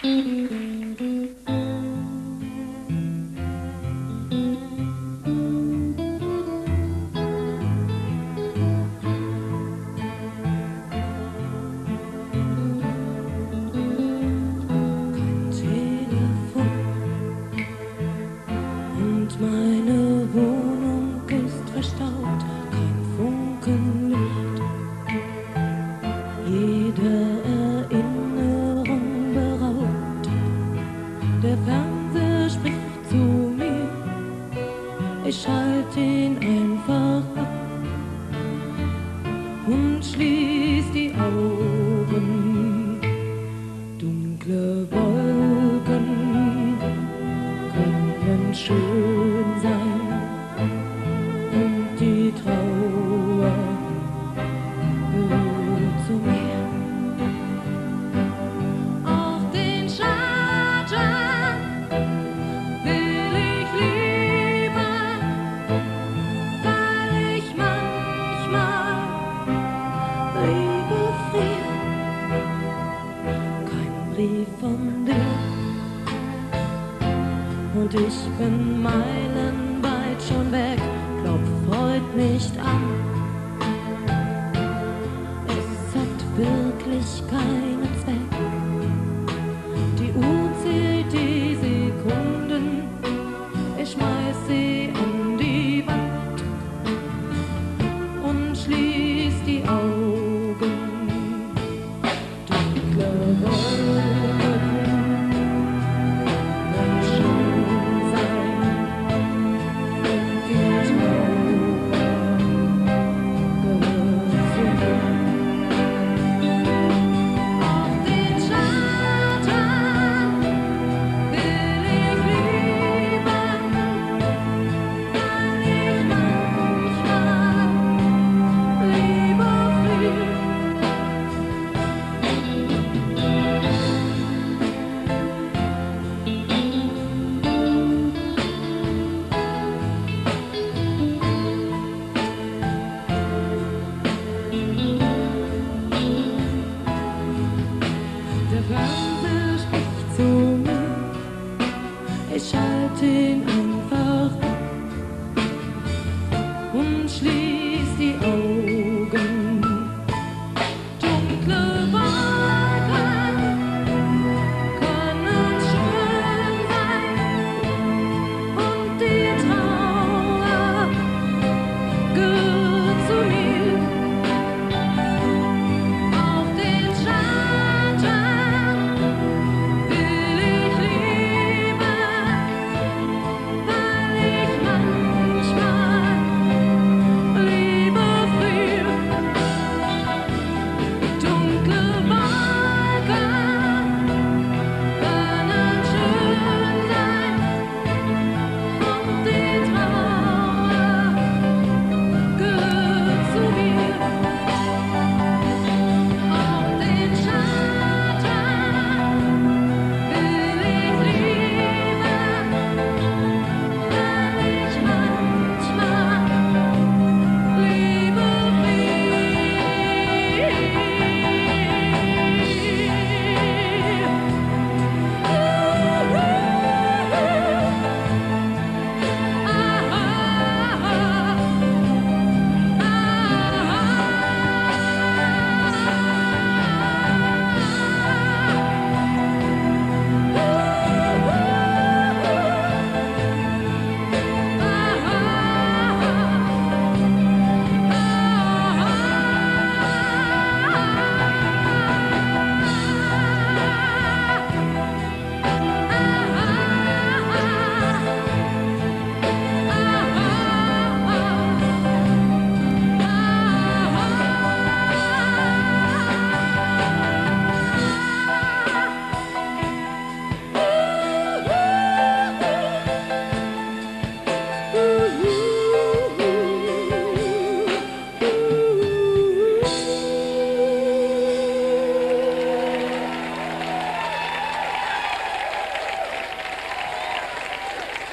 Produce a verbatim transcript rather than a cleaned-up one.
Meine Wohnung ist verstaut, kein Funken Licht. Jede Erinnerung beraubt. Der Fernseher spricht zu mir, ich schalte ihn einfach ab und schließ die Augen. Dunkle Wolken können schön sein und die Trauer gehört zu mir. Auf den Schatten will ich lieber, weil ich manchmal Liebe friere. Kein Brief von dir. Und ich bin meilenweit schon weg, klopf heut nicht an. Es hat wirklich keinen Zweck. Die Uhr zählt die Sekunden, ich schmeiß sie an die Wand und schließ die Augen. Dunkle Wolken ich schalte ihn an.